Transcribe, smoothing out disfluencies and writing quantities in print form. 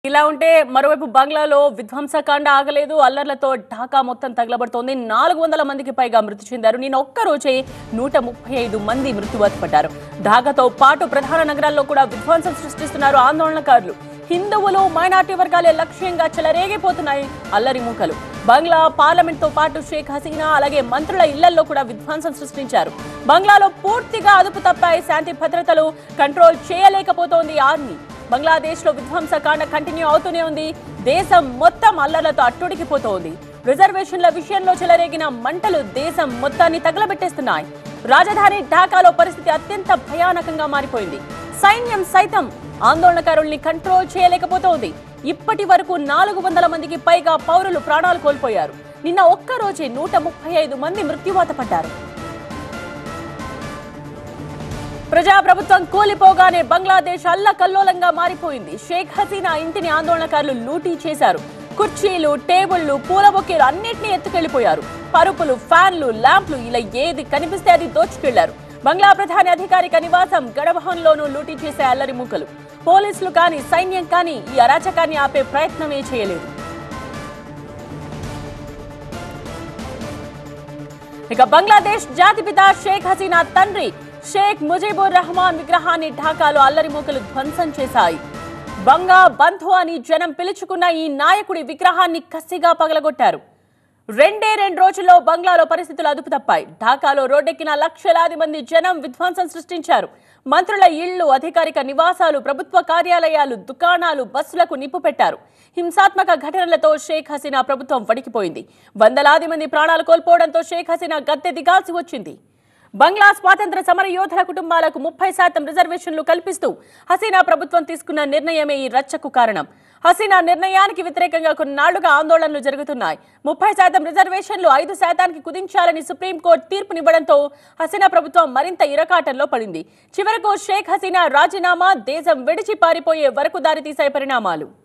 ఇలా ఉంటే మరోవైపు బంగ్లాలో విధ్వంసకాండ ఆగలేదు. అల్లర్లతో ఢాకా మొత్తం తగలబడుతోంది. 400 మందికి పైగా మృతి చెందారు. నిన్న ఒక్క రోజే 135 మంది మృత్యువాత పడ్డారు. ఢాకాతో పాటు ప్రధాన నగరాల్లో కూడా విధ్వంసం సృష్టిస్తున్నారు ఆందోళనకారులు. హిందువులు మైనార్టీ వర్గాలే లక్ష్యంగా చెలరేగిపోతున్నాయి అల్లరి మూకలు. బంగ్లా పార్లమెంట్ తో పాటు షేక్ హసీనా అలాగే మంత్రుల ఇళ్లలో కూడా విధ్వంసం సృష్టించారు. బంగ్లాలో పూర్తిగా అదుపు తప్పాయి. శాంతి భద్రతలు కంట్రోల్ చేయలేకపోతోంది ఆర్మీ. బంగ్లాదేశ్ లో విధ్వంసకాండ కంటిన్యూ అవుతూనే ఉంది. దేశం మొత్తం అల్లర్లతో అట్టుడికిపోతోంది. రిజర్వేషన్ల విషయంలో చెలరేగిన మంటలు దేశం మొత్తాన్ని తగలబెట్టేస్తున్నాయి. రాజధాని ఢాకాలో పరిస్థితి అత్యంత భయానకంగా మారిపోయింది. సైన్యం సైతం ఆందోళనకారుల్ని కంట్రోల్ చేయలేకపోతోంది. ఇప్పటి వరకు 400 మందికి పైగా పౌరులు ప్రాణాలు కోల్పోయారు. నిన్న ఒక్క రోజే 135 మంది మృత్యువాత పడ్డారు. ప్రజాప్రభుత్వం కూలిపోగానే బంగ్లాదేశ్ అల్లకల్లోలంగా మారిపోయింది. షేక్ హసీనా ఇంటిని ఆందోళనకారులు లూటీ చేశారు. కుర్చీలు, టేబుళ్లు, పూల బొకేలు అన్నింటినీ ఎత్తుకెళ్లిపోయారు. పరుపులు, ఫ్యాన్లు, ల్యాంప్లు ఇలా ఏది కనిపిస్తే అది దోచుకెళ్లారు. బంగ్లా ప్రధాని అధికారిక నివాసం గడభవన్లోనూ లూటీ చేసే అల్లరి మూకలు. పోలీసులు కానీ సైన్యం కానీ ఈ అరాచకాన్ని ఆపే ప్రయత్నమే చేయలేదు. ఇక బంగ్లాదేశ్ జాతిపిత షేక్ హసీనా తండ్రి షేక్ ముజీబుర్ రెహమాన్ విగ్రహాన్ని ఢాకాలో అల్లరి మూకలు ధ్వంసం చేశాయి. బంగా బంధు అని జనం పిలుచుకున్న ఈ నాయకుడి విగ్రహాన్ని కసిగా పగలగొట్టారు. 2 రోజుల్లో బంగ్లాలో పరిస్థితులు అదుపు తప్పాయి. ఢాకాలో రోడ్డెక్కిన లక్షలాది మంది జనం విధ్వంసం సృష్టించారు. మంత్రుల ఇళ్లు, అధికారిక నివాసాలు, ప్రభుత్వ కార్యాలయాలు, దుకాణాలు, బస్సులకు నిప్పు పెట్టారు. హింసాత్మక ఘటనలతో షేక్ హసీనా ప్రభుత్వం వణికిపోయింది. వందలాది మంది ప్రాణాలు కోల్పోవడంతో షేక్ హసీనా గద్దె దిగాల్సి వచ్చింది. బంగ్లా స్వాతంత్ర సమర యోధుల కుటుంబాలకు 30% రిజర్వేషన్లు కల్పిస్తూ హసీనా ప్రభుత్వం తీసుకున్న నిర్ణయమే ఈ రచ్చకు కారణం. హసీనా నిర్ణయానికి వ్యతిరేకంగా కొన్నాళ్లుగా ఆందోళనలు జరుగుతున్నాయి. 30% రిజర్వేషన్లు 5%కి కుదించాలని సుప్రీంకోర్టు తీర్పునివ్వడంతో హసీనా ప్రభుత్వం మరింత ఇరకాటంలో పడింది. చివరకు షేక్ హసీనా రాజీనామా దేశం విడిచి పారిపోయే వరకు దారితీసే పరిణామాలు.